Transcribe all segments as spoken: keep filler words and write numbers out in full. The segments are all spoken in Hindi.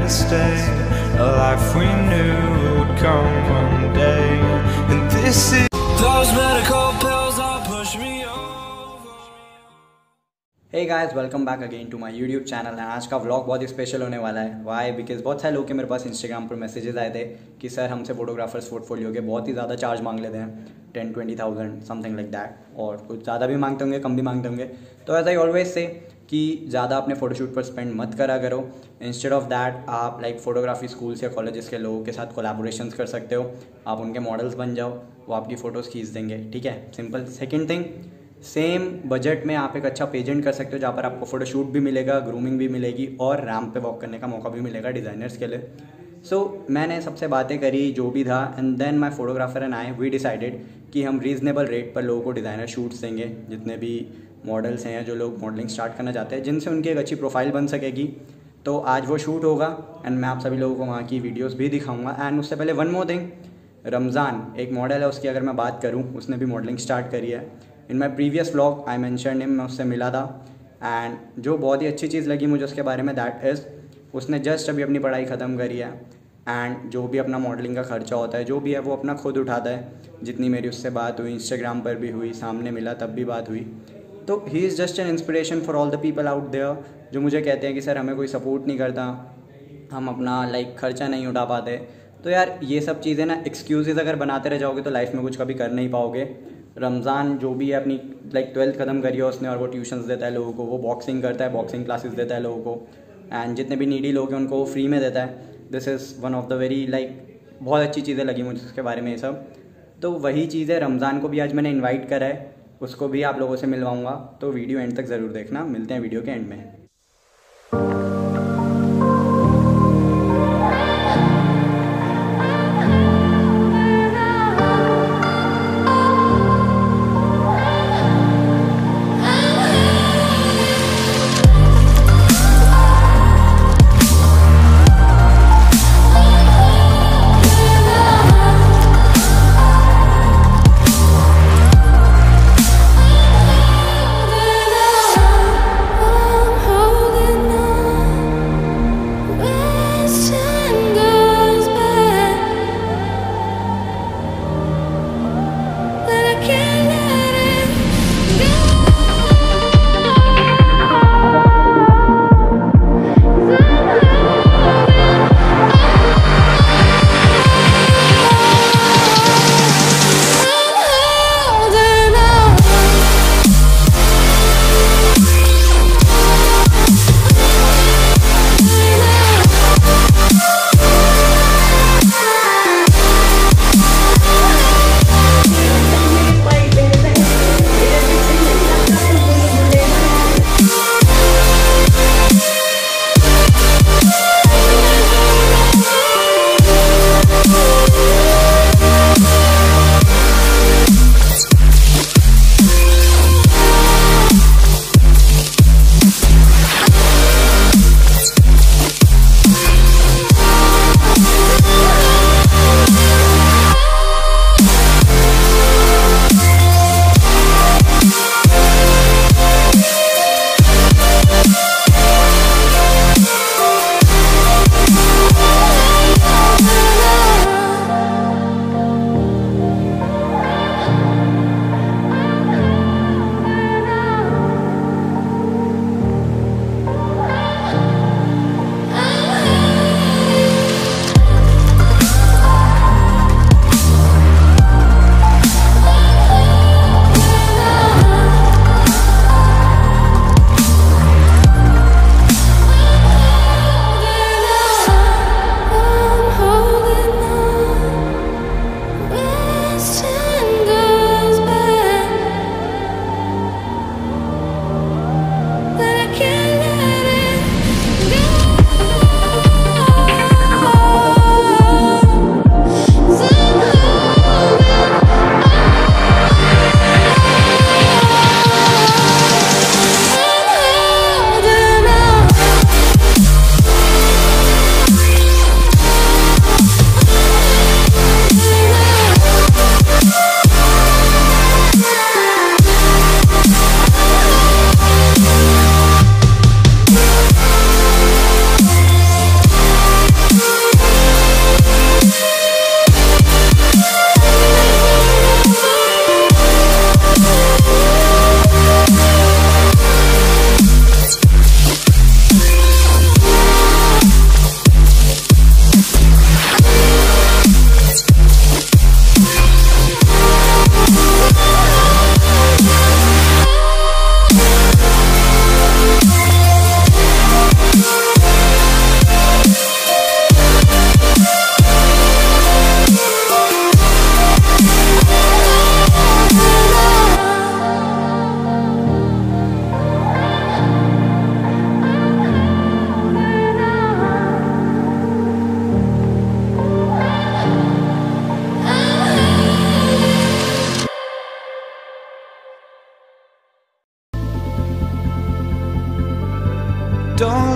and stay, a life we knew would come one day. And this is those medical pills that push me over. Hey guys, welcome back again to my YouTube channel। And आज का व्लॉग बहुत ही स्पेशल होने वाला है। वाई बिकॉज बहुत सारे लोग के मेरे पास इंस्टाग्राम पर मैसेजेस आए थे कि सर हमसे फोटोग्राफर्स पोर्टफोलियो के बहुत ही ज़्यादा चार्ज मांग लेते हैं, ten twenty thousand something like that, और कुछ ज़्यादा भी मांगते होंगे, कम भी मांगते होंगे। तो एज आई ऑलवेज से कि ज़्यादा अपने फ़ोटोशूट पर स्पेंड मत करा करो। इंस्टेड ऑफ दैट आप लाइक फोटोग्राफी स्कूल्स या कॉलेजेस के लोगों के साथ कोलैबोरेशंस कर सकते हो। आप उनके मॉडल्स बन जाओ, वो आपकी फ़ोटोज़ खींच देंगे, ठीक है, simple. Second thing, same budget में आप एक अच्छा पेजेंट कर सकते हो जहाँ पर आपको फ़ोटोशूट भी मिलेगा, ग्रूमिंग भी मिलेगी और रैम्प पे वॉक करने का मौका भी मिलेगा डिज़ाइनर्स के लिए। सो so, मैंने सबसे बातें करी जो भी था, and then my photographer and I we decided कि हम रीज़नेबल रेट पर लोगों को डिज़ाइनर शूट्स देंगे, जितने भी मॉडल्स हैं, जो लोग मॉडलिंग स्टार्ट करना चाहते हैं, जिनसे उनकी एक अच्छी प्रोफाइल बन सकेगी। तो आज वो शूट होगा एंड मैं आप सभी लोगों को वहाँ की वीडियोज़ भी दिखाऊँगा। एंड उससे पहले वन मोर थिंग, रमज़ान एक मॉडल है, उसकी अगर मैं बात करूँ, उसने भी मॉडलिंग स्टार्ट करी है। In my previous vlog I mention him, मैं उससे मिला था एंड जो बहुत ही अच्छी चीज़ लगी मुझे उसके बारे में, दैट इज़ उसने जस्ट अभी अपनी पढ़ाई ख़त्म करी है एंड जो भी अपना मॉडलिंग का खर्चा होता है, जो भी है, वो अपना खुद उठाता है। जितनी मेरी उससे बात हुई, इंस्टाग्राम पर भी हुई, सामने मिला तब भी बात हुई। तो he is just an inspiration for all the people out there जो मुझे कहते हैं कि सर हमें कोई सपोर्ट नहीं करता, हम अपना लाइक खर्चा नहीं उठा पाते। तो यार ये सब चीज़ें ना एक्सक्यूज़ अगर बनाते रह जाओगे तो लाइफ में कुछ कभी कर नहीं पाओगे। रमज़ान जो भी है अपनी लाइक ट्वेल्थ ख़त्म करी है उसने, और वो ट्यूशन्स देता है लोगों को, वो बॉक्सिंग करता है, बॉक्सिंग क्लासेस देता है लोगों को, एंड जितने भी नीडी लोग हैं उनको वो फ्री में देता है। This is one of the very like बहुत अच्छी चीज़ें लगी मुझे उसके बारे में ये सब। तो वही चीज़ है, रमज़ान को भी आज मैंने इन्वाइट करा है, उसको भी आप लोगों से मिलवाऊँगा। तो वीडियो एंड तक ज़रूर देखना, मिलते हैं वीडियो के एंड में।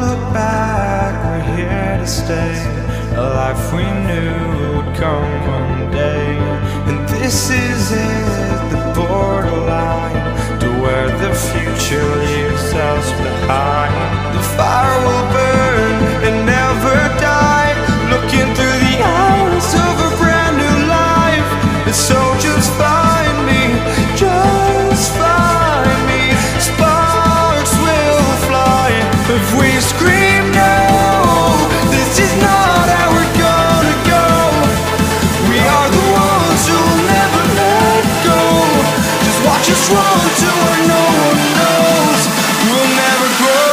look back, we're here to stay. A life we knew would come one day. And this is it, the borderline to where the future leaves us behind. The fire will burn and never die, looking through the eyes of a brand new life. And so just find me, just find me. Sparks will fly if we scream no. This is not how we're gonna go. We are the ones who'll never let go. Just watch us run to where no one knows. We'll never grow.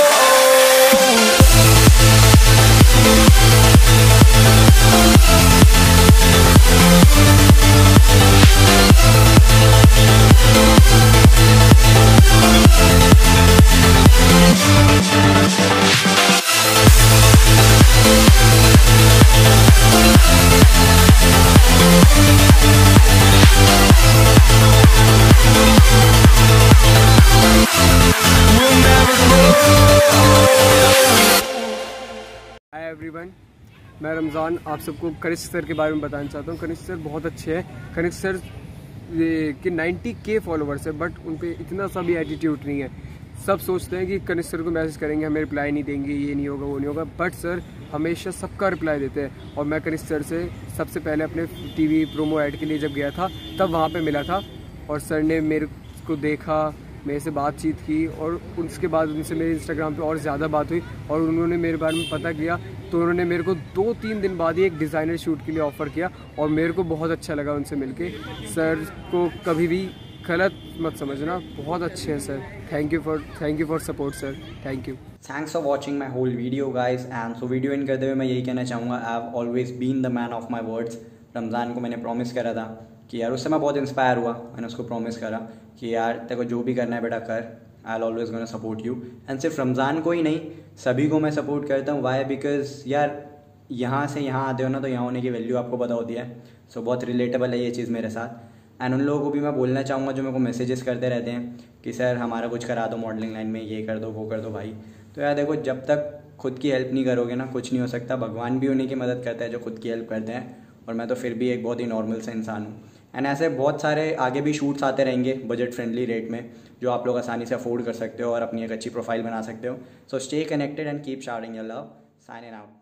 Hi everyone, मैं रमज़ान आप सबको कनिष्क सर के बारे में बताना चाहता हूँ। कनिष्क सर बहुत अच्छे हैं। कनिष्क सर के नाइन्टी के फॉलोवर्स है, बट उन पे इतना सा भी एटीट्यूड नहीं है। सब सोचते हैं कि कनिष्क सर को मैसेज करेंगे, हमें रिप्लाई नहीं देंगे, ये नहीं होगा, वो नहीं होगा, बट सर हमेशा सबका रिप्लाई देते हैं। और मैं कनिष्क सर से सबसे पहले अपने टीवी प्रोमो ऐड के लिए जब गया था तब वहाँ पे मिला था, और सर ने मेरे को देखा, मेरे से बातचीत की, और उसके बाद उनसे मेरे इंस्टाग्राम पे और ज़्यादा बात हुई, और उन्होंने मेरे बारे में पता किया। तो उन्होंने मेरे को दो तीन दिन बाद ही एक डिज़ाइनर शूट के लिए ऑफ़र किया, और मेरे को बहुत अच्छा लगा उनसे मिलके। सर को कभी भी गलत मत समझना, बहुत अच्छे हैं sir. Thank you for thank you for support sir, thank you. Thanks for watching my whole video guys. And so video इन करते हुए मैं यही कहना चाहूँगा, I have always been the man of my words. Ramzan को मैंने प्रॉमिस करा था कि यार, उससे मैं बहुत इंस्पायर हुआ। मैंने उसको प्रॉमिस करा कि यार तेरे को जो भी करना है बेटा कर, I will always gonna support you. And सिर्फ रमज़ान को ही नहीं, सभी को मैं सपोर्ट करता हूँ। वाई? बिकॉज यार यहाँ से यहाँ आते हो ना, तो यहाँ होने की वैल्यू आपको पता होती है। सो so, बहुत रिलेटेबल है ये चीज़ मेरे साथ। एंड उन लोगों को भी मैं बोलना चाहूँगा जो मेरे को मैसेजेस करते रहते हैं कि सर हमारा कुछ करा दो मॉडलिंग लाइन में, ये कर दो, वो कर दो भाई। तो यार देखो, जब तक खुद की हेल्प नहीं करोगे ना, कुछ नहीं हो सकता। भगवान भी उन्हीं की मदद करता है जो खुद की हेल्प करते हैं, और मैं तो फिर भी एक बहुत ही नॉर्मल सा इंसान हूँ। एंड ऐसे बहुत सारे आगे भी शूट्स आते रहेंगे बजट फ्रेंडली रेट में, जो आप लोग आसानी से अफोर्ड कर सकते हो और अपनी एक अच्छी प्रोफाइल बना सकते हो। So stay connected and keep shouting your love. Signing out.